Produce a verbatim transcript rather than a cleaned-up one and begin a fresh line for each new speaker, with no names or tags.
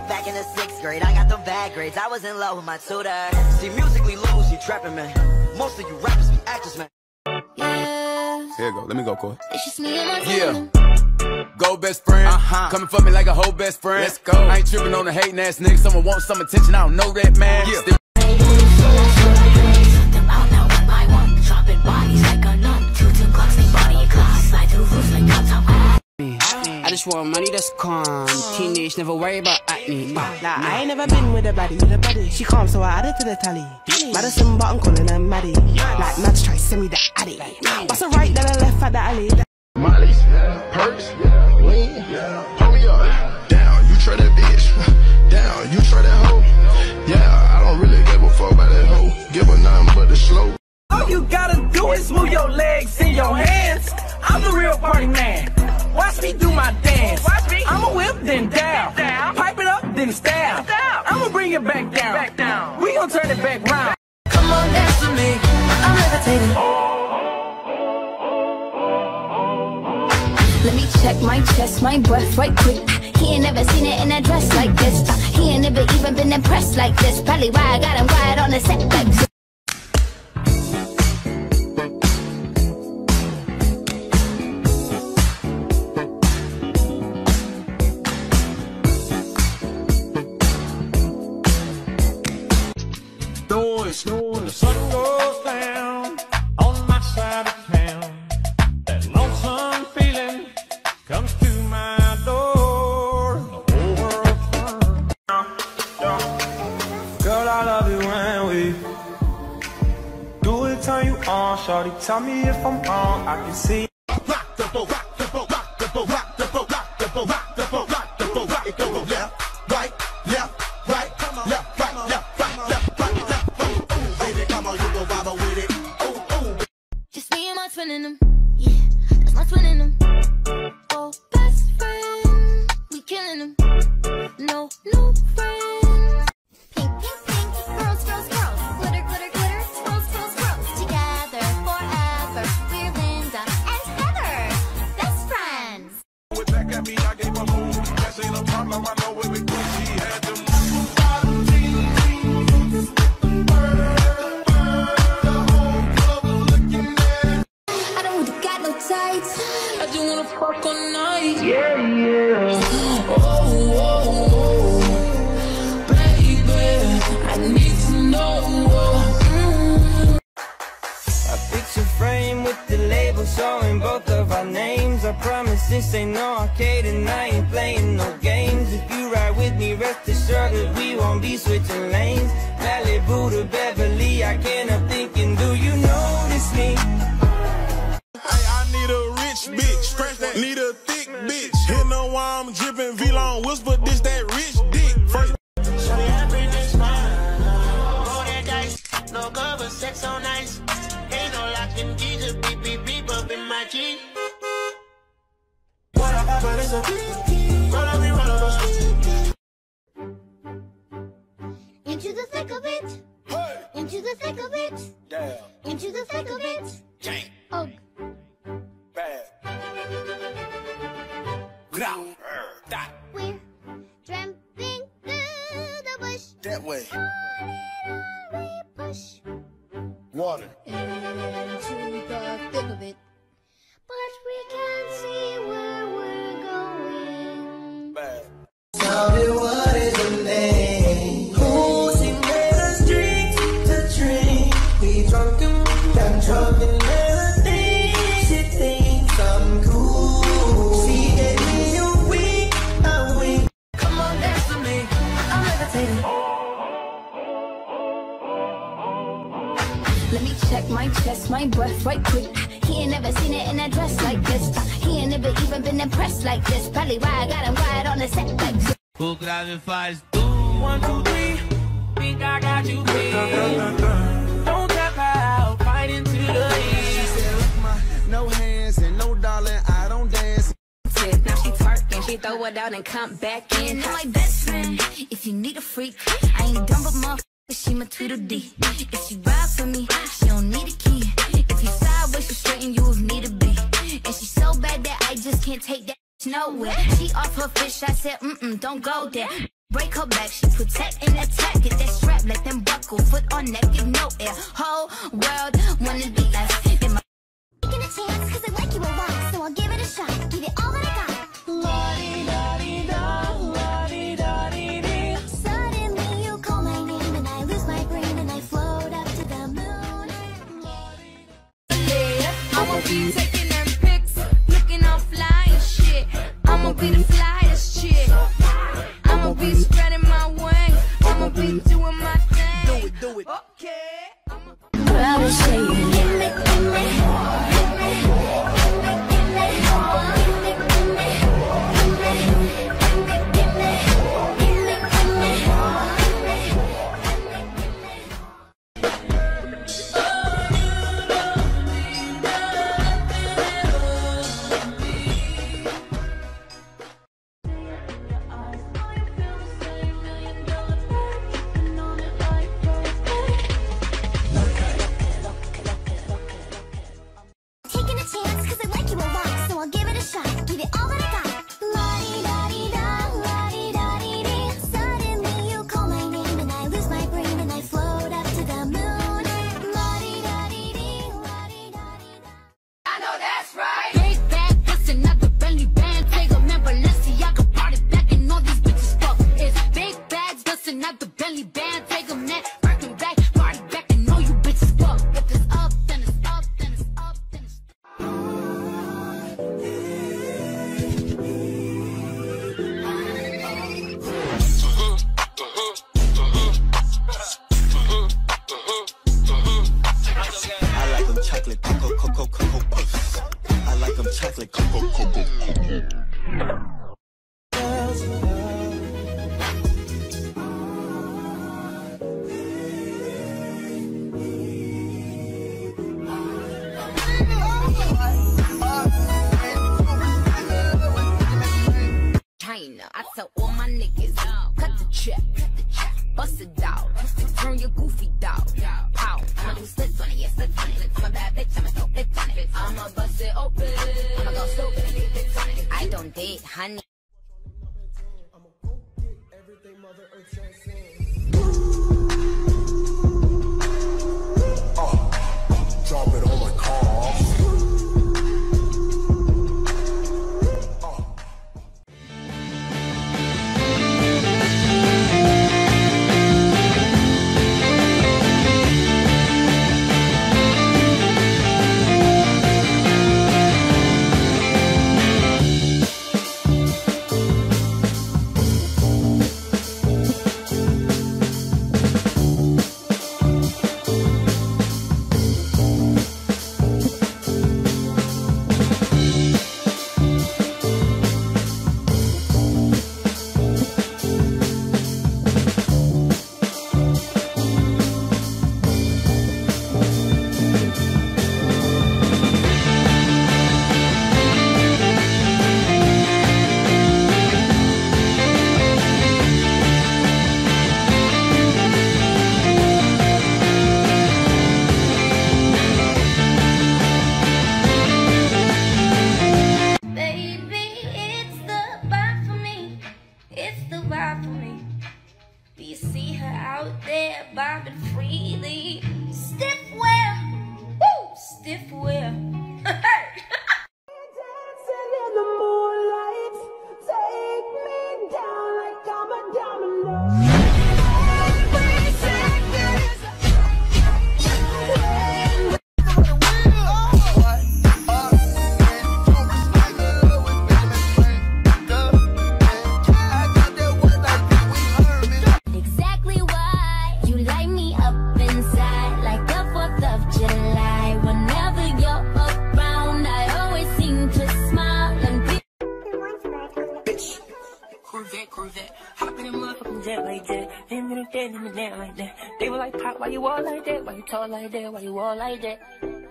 Back in the sixth grade, I got them bad grades. I was in love with my tutor. See, musically lose, you trapping, man. Most of you rappers be actors, man.
Yeah.
Here you go. Let me go, Corey.
It's just me and my
Yeah. Go best friend. Uh-huh. Coming for me like a whole best friend. Let's go. I ain't tripping on the hating ass nigga. Someone wants some attention. I don't know that, man. Yeah. Still
I just want money that's calm. Teenage, never worry about acne.
Nah, I ain't never been with a baddie. With a baddie. She calm, so I added to the tally. Madison, but I'm calling her Maddie. Like Mads try send me the addy. What's a right, then I left at the alley.
Molly's, perks, lean, pull me up. Down, you try that bitch. Down, you try that hoe. Yeah, I don't really give a fuck about that hoe. Give her nothing but the slow.
All you gotta do is move your legs and your hands. I'm the real party man. Watch me do my dance. Watch me. I'ma whip, then down. down. Pipe it up, then stab. I'ma bring it back down. back down. We gon' turn it back round. Come on, dance with me. I'm levitating.
Let me check my chest, my breath right quick. He ain't never seen it in a dress like this. He ain't never even been impressed like this. Probably why I got him quiet on the set like this.
When the sun goes down on my side of town, that lonesome feeling comes to my door. The whole world turns. Girl, I love it when we do it, turn you on, shorty. Tell me if I'm wrong, I can see.
Rock the boat, rock the boat, rock the boat, rock the boat, rock the boat, rock the boat, rock the boat, rock it go left, right, left, right, left, right, left, right, left, right, left.
Just me and my twin in them. Yeah, that's my twin in them. Oh, best friend, we killing them. No, no friends. Pink, pink, pink, girls, girls, girls. Glitter, glitter, glitter. Swirls, swirls, swirls. Together forever. We're Linda and Heather, best friends.
With that got me, I gave a move. That ain't no problem. I know where we go. She had them.
I just wanna fuck all night.
Yeah, yeah.
Oh, oh, oh, baby, I need to know. Mm.
A picture frame with the label showing both of our names. I promise this ain't no arcade and I ain't playing no games. If you ride with me, rest assured that we won't be switching lanes. Malibu to Beverly, I can't help thinking, do you notice me?
Need a rich bitch, scratch that. Need a thick bitch. Hit no while I'm dripping V-Long whisper, this that rich dick. First.
So everything's fine. Roll that dice, no cover, sex on ice. Ain't no locking keys, just beep beep beep up in my G. What I got, but it's a beep. Roll up, roll up,
Into the thick of it.
Hey.
Into the thick of it.
Damn.
Into the thick of it.
Gang.
Oh.
Bad. Ground. That.
We're tramping through the bush.
That way.
On it all we push.
Water.
Into the thick of it. But we can't see where we're going.
Bad.
Tell me what is your name? Who's in us drink to drink? We drunk and got drunk and melody. She thinks I'm cool. She gave me a week, a week.
Come on, dance with me. I'm levitating.
Let me check my chest, my breath right quick. He ain't never seen it in a dress like this. He ain't never even been impressed like this. Probably why I got him quiet on the set like this.
Who grave faz tu? One, two, three. Think I got you beat. Don't tap out, fight into the heat.
She said, look, my no hands and no darling, I don't dance.
Now she twerking, she throw it out and come back in. I'm my best friend. If you need a freak, I ain't dumb but motherfucker, she my Tweedledee. If she ride for me, she don't need a key. If you sideways, she straighten you if need a be. And she's so bad that I just can't take that nowhere. She off her fish, I said, mm-mm, don't go there. break her back. She protect and attack. Get that strap, let them buckle. Foot on neck, give no air. Whole world wanna be us. In my taking a chance, cause I like you a lot. So I'll give it a shot. Give it all that I got. La-di-da-di-da, la-di-da-di-dee. Suddenly you call my name and I lose my brain and I float up to the moon. Yeah, I'ma be taking them pics, looking all fly and shit. I'ma be the flyest chick. I'ma be spreading my wings. I'ma be doing my thing. Do it, do it. Okay. Proud to say you give me, give me, give me, give me, give me, give me, taking a chance, cause I like you a lot, so I'll give it a shot. Give it all that I got. La-di-da-di-da, la-di-da-di-dee. Suddenly you call my name and I lose my brain and I float up to the moon. La-di-da-di-dee, la-di-da-di-da. I know that's right. Big bag, bustin' out the Bentley band. Take a man, Balenciaga, party back and all these bitches fuck. It's big bags, bustin' out the Bentley band. Take a man, working back, party back and all you bitches fuck. If it's up, then it's up, then it's up, then it's
I like them chocolate cocoa cocoa cocoa puffs. I like them chocolate cocoa cocoa cocoa.
China, I tell all my niggas, cut the check, bust it out, turn your goofy dog, pow, I'ma do splits on it, yeah, splits on it, it's my bad bitch, I'ma throw bits on it, I'ma bust it open, I'ma go stupid and get bits on it, I don't date honey.
Drop it on my car.
Bobbing freely, stiff wear, woo, stiff wear.
Dancing in the moonlight, take me down like I'm a domino. Every second is a exactly why you light me up inside like the fourth of July. Whenever you're around, I always seem to smile and be.
Bitch, Corvette, Corvette, hop in a motherfucking jet like that. Then in the dead, in the net like that. They were like, Pop, why you all like that? Why you tall like that? Why you all like that?